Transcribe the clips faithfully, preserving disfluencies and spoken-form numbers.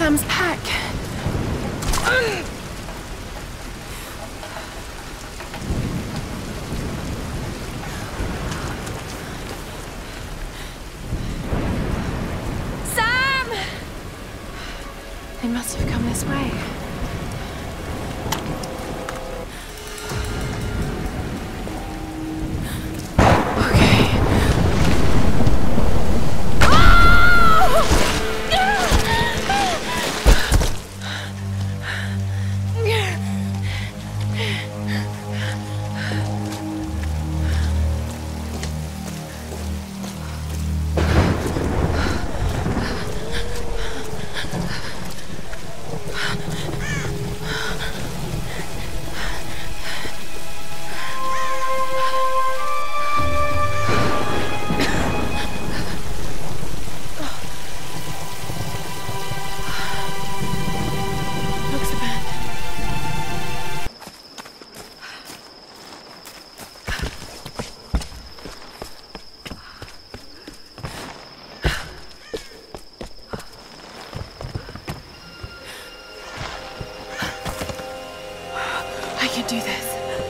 Sam's pack. Sam! They must have come this way. Do this.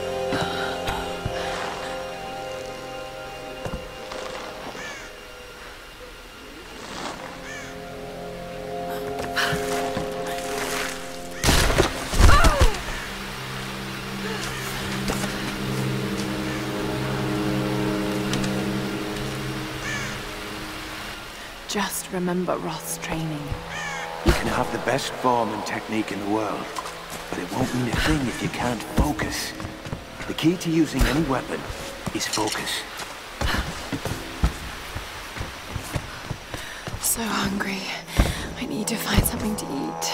Just remember Roth's training. You can have the best form and technique in the world, but it won't mean a thing if you can't focus. The key to using any weapon is focus. So hungry. I need to find something to eat.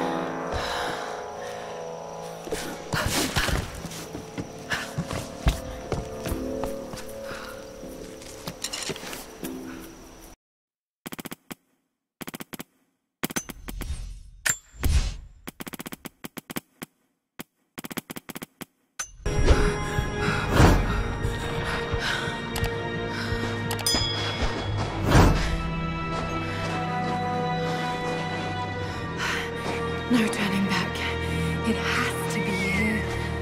No turning back. It has to be here.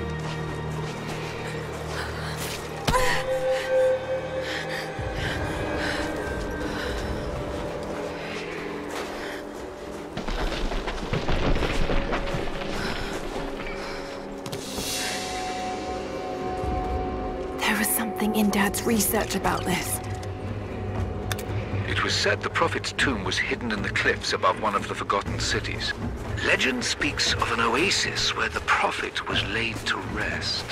There was something in Dad's research about this. It was said the Prophet's tomb was hidden in the cliffs above one of the forgotten cities. Legend speaks of an oasis where the Prophet was laid to rest.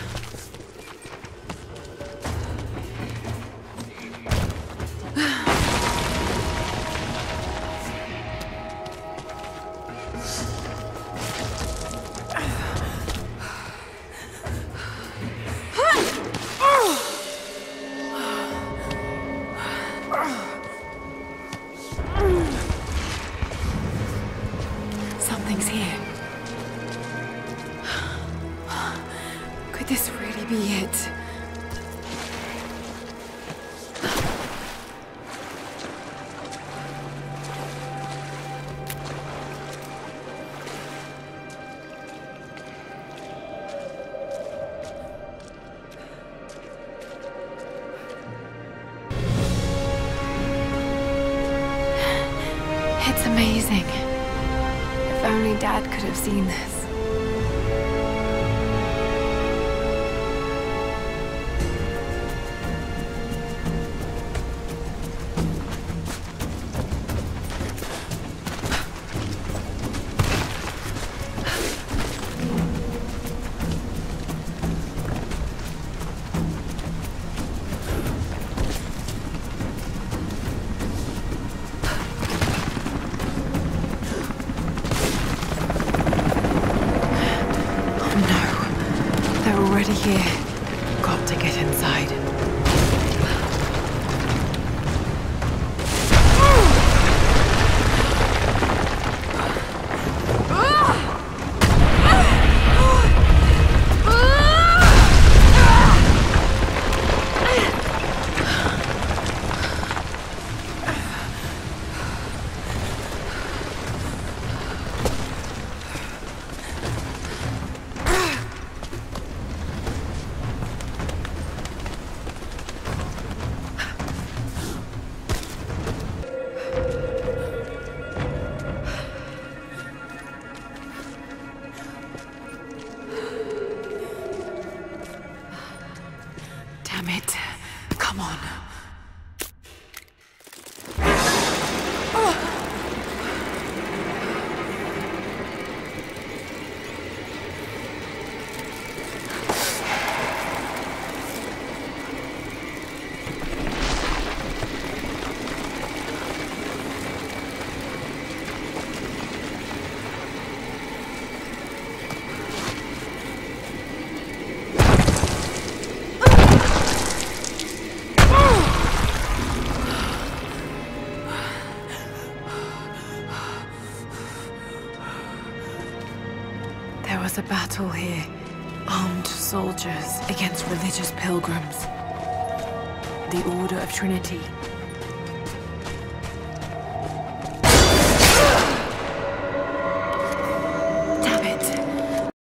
Something's here. Could this really be it? It's amazing. If only Dad could have seen this. Already here. Got to get inside. There was a battle here. Armed soldiers against religious pilgrims. The Order of Trinity. Damn it.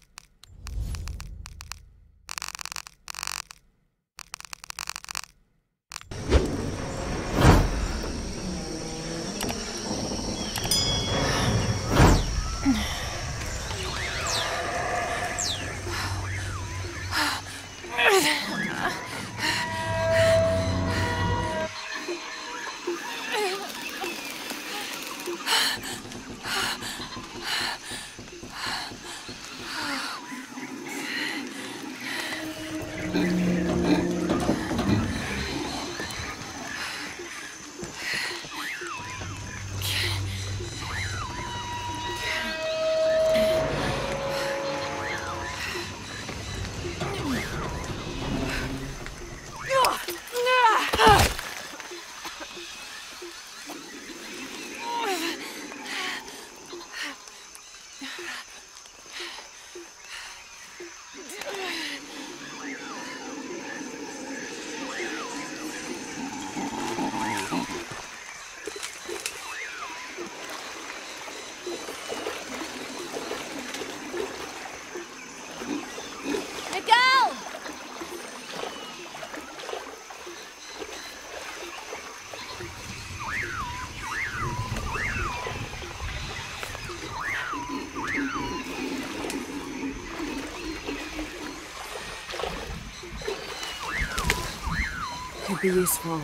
Could be useful.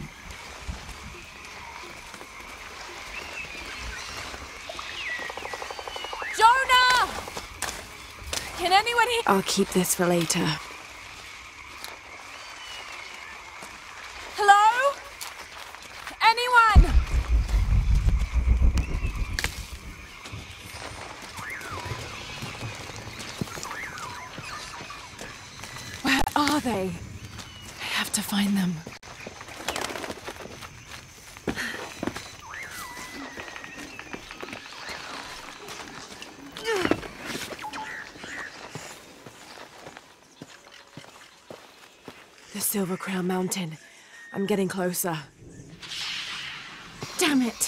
Jonah! Can anyone hear? I'll keep this for later. Hello? Anyone? Where are they? I have to find them. The Silver Crown Mountain. I'm getting closer. Damn it!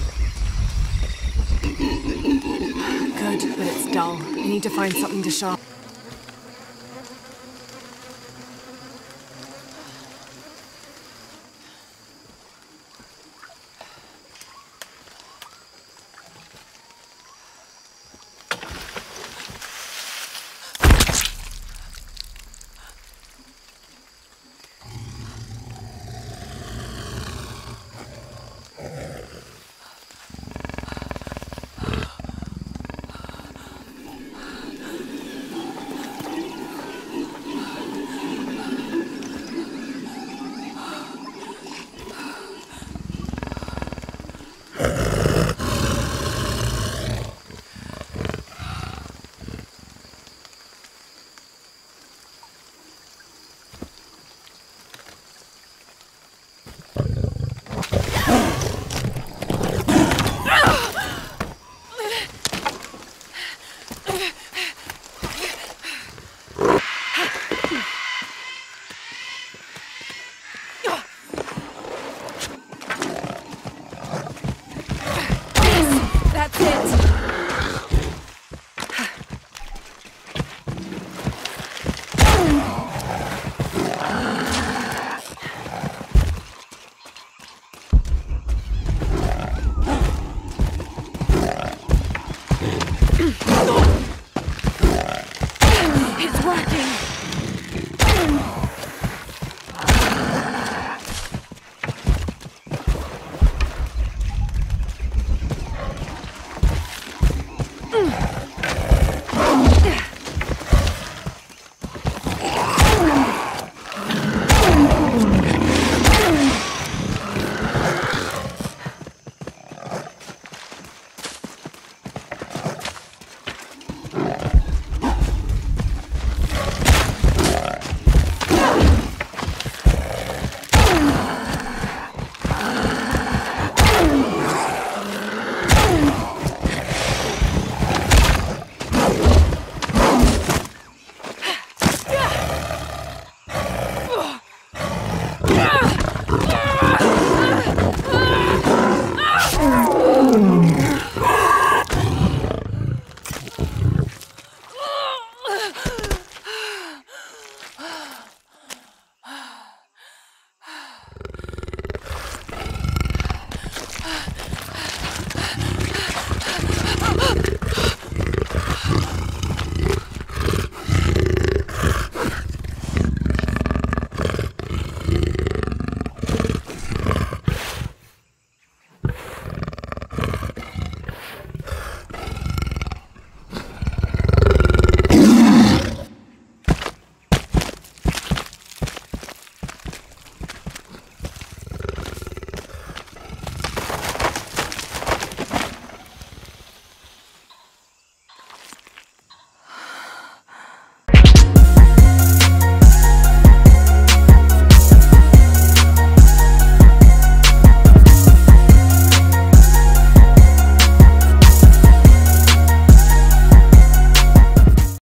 Good, but it's dull. I need to find something to sharpen.